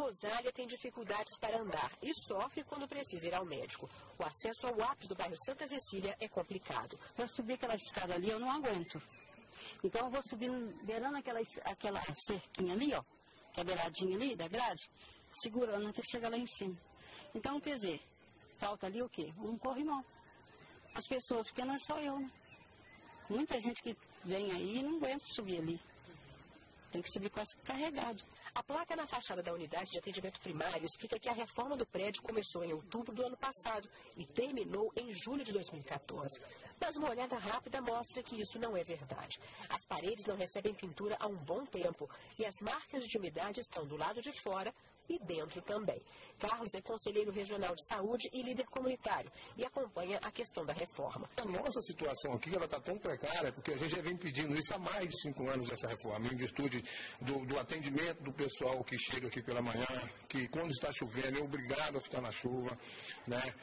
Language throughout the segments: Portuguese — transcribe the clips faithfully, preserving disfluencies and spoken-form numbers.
Rosália tem dificuldades para andar e sofre quando precisa ir ao médico. O acesso ao ápice do bairro Santa Cecília é complicado. Para subir aquela escada ali, eu não aguento. Então eu vou subindo, beirando aquela, aquela cerquinha ali, ó, que é a beiradinha ali da grade, segurando até chegar lá em cima. Então, quer dizer, falta ali o quê? Um corrimão. As pessoas, porque não é só eu, né? Muita gente que vem aí não aguenta subir ali. Tem que subir quase carregado. A placa na fachada da unidade de atendimento primário explica que a reforma do prédio começou em outubro do ano passado e terminou em julho de dois mil e quatorze. Mas uma olhada rápida mostra que isso não é verdade. As paredes não recebem pintura há um bom tempo e as marcas de umidade estão do lado de fora e dentro também. Carlos é conselheiro regional de saúde e líder comunitário e acompanha a questão da reforma. A nossa situação aqui está tão precária porque a gente já vem pedindo isso há mais de cinco anos, essa reforma, em virtude do, do atendimento do pessoal que chega aqui pela manhã, que quando está chovendo é obrigado a ficar na chuva, né?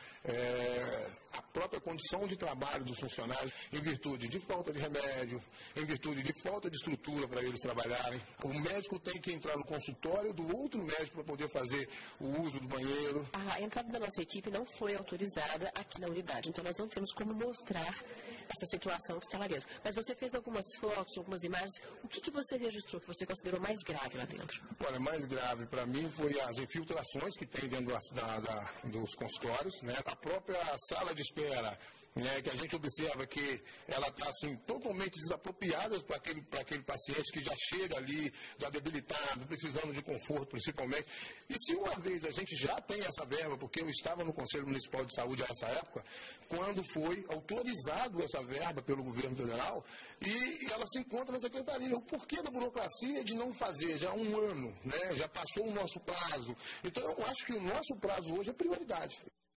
É, a própria condição de trabalho dos funcionários, em virtude de falta de remédio, em virtude de falta de estrutura para eles trabalharem. O médico tem que entrar no consultório do outro médico para poder fazer o uso do banheiro. A entrada da nossa equipe não foi autorizada aqui na unidade, então nós não temos como mostrar essa situação que está lá dentro. Mas você fez algumas fotos, algumas imagens. O que, que você registrou que você considerou mais grave lá dentro? Olha, mais grave para mim foi as infiltrações que tem dentro da, da, dos consultórios, né? A própria sala de espera, né, que a gente observa que ela está assim, totalmente desapropriada para aquele, para aquele paciente que já chega ali, já debilitado, precisando de conforto principalmente. E se uma vez a gente já tem essa verba, porque eu estava no Conselho Municipal de Saúde nessa época, quando foi autorizado essa verba pelo governo federal, e, e ela se encontra na secretaria. O porquê da burocracia de não fazer já há um ano, né, já passou o nosso prazo. Então eu acho que o nosso prazo hoje é prioridade.